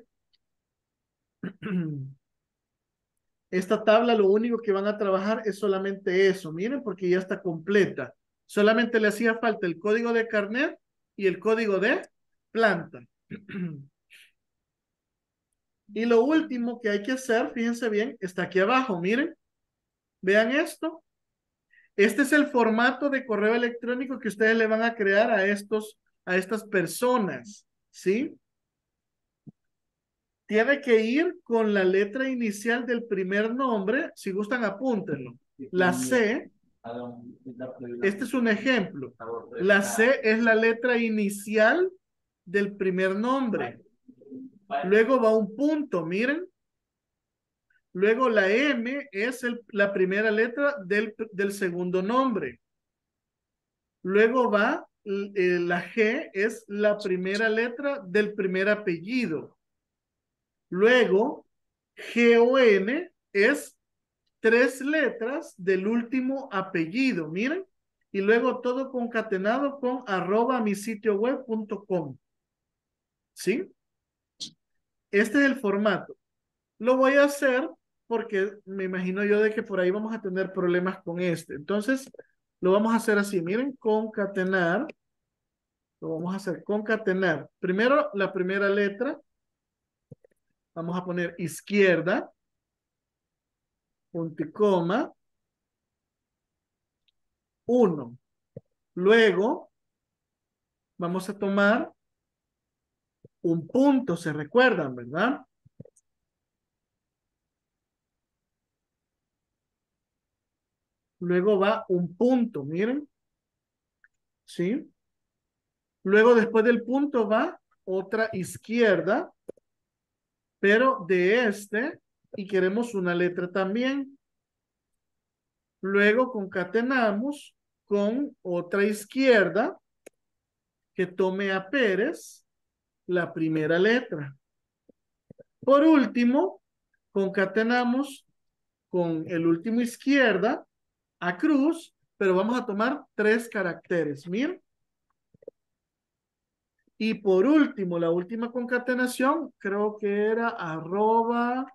S1: esta tabla, lo único que van a trabajar es solamente eso. Miren, porque ya está completa. Solamente le hacía falta el código de carnet y el código de planta. Y lo último que hay que hacer, fíjense bien, está aquí abajo. Miren, vean esto. Este es el formato de correo electrónico que ustedes le van a crear a estas personas, ¿sí? Tiene que ir con la letra inicial del primer nombre, si gustan apúntenlo. La C, este es un ejemplo. La C es la letra inicial del primer nombre. Luego va un punto, miren. Luego la M es la primera letra del segundo nombre. Luego va la G, es la primera letra del primer apellido. Luego, G-O-N es 3 letras del último apellido, miren. Y luego todo concatenado con @misitioweb.com. ¿Sí? Este es el formato. Lo voy a hacer porque me imagino yo de que por ahí vamos a tener problemas con este. Entonces, lo vamos a hacer así. Miren, concatenar. Lo vamos a hacer concatenar. Primero, la primera letra. Vamos a poner izquierda. Punto y coma. 1. Luego, vamos a tomar un punto, se recuerdan, ¿verdad? luego va un punto, miren, ¿sí? Luego después del punto va otra izquierda, pero de este, y queremos una letra también. Luego concatenamos con otra izquierda que tome a Pérez la primera letra. Por último, concatenamos con el último izquierda a Cruz, pero vamos a tomar 3 caracteres. Miren. Y por último, la última concatenación, creo que era arroba,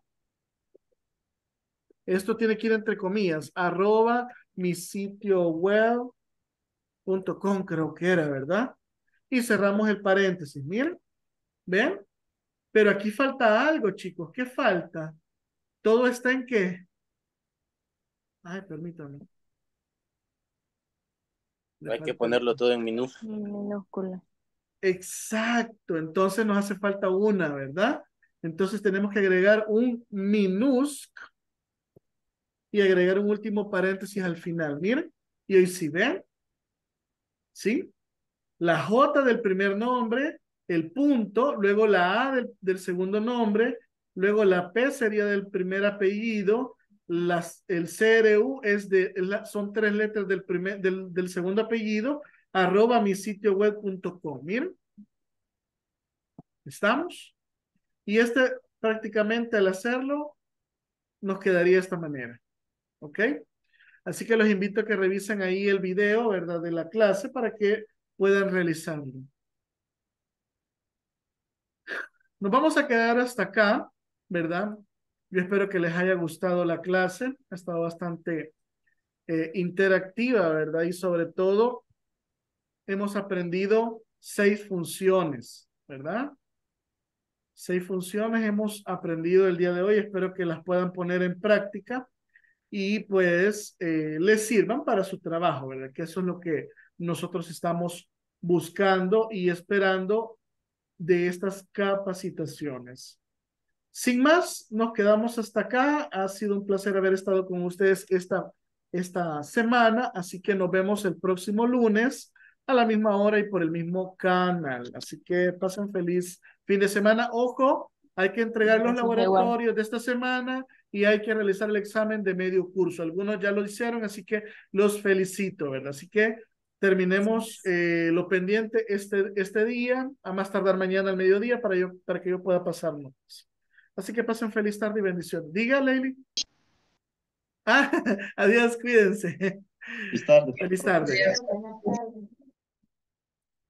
S1: esto tiene que ir entre comillas, arroba mi sitio web.com, creo que era, ¿verdad? Y cerramos el paréntesis, miren, ¿ven? Pero aquí falta algo, chicos, ¿qué falta? ¿Todo está en qué? Ay, permítanme. Le
S2: Hay que
S1: falta-
S2: ponerlo todo en minúscula.
S8: Minúscula.
S1: Exacto, entonces nos hace falta una, ¿verdad? Entonces tenemos que agregar un minúsc y agregar un último paréntesis al final. Miren, y hoy si ven, ¿sí? La J del primer nombre, el punto, luego la A del segundo nombre, luego la P sería del primer apellido, el CRU son 3 letras del segundo apellido, arroba mi sitio web.com. Miren, ¿estamos? Y prácticamente al hacerlo nos quedaría de esta manera. ¿Ok? Así que los invito a que revisen ahí el video, ¿verdad? De la clase para que puedan realizarlo. Nos vamos a quedar hasta acá, ¿verdad? Yo espero que les haya gustado la clase. Ha estado bastante interactiva, ¿verdad? Y sobre todo hemos aprendido 6 funciones, ¿verdad? 6 funciones hemos aprendido el día de hoy. Espero que las puedan poner en práctica y pues les sirvan para su trabajo, ¿verdad? Que eso es lo que nosotros estamos buscando y esperando de estas capacitaciones. Sin más, nos quedamos hasta acá. Ha sido un placer haber estado con ustedes esta semana, así que nos vemos el próximo lunes a la misma hora y por el mismo canal. Así que pasen feliz fin de semana. Ojo, hay que entregar los
S8: Gracias, igual.
S1: laboratorios de esta semana y hay que realizar el examen de medio curso. Algunos ya lo hicieron, así que los felicito, ¿verdad? Así que terminemos lo pendiente este día, a más tardar mañana al mediodía para que yo pueda pasarlo. Así que pasen feliz tarde y bendición. Diga, Leili. Ah, adiós, cuídense.
S3: Feliz tarde.
S1: Feliz tarde.
S6: Buenas tardes.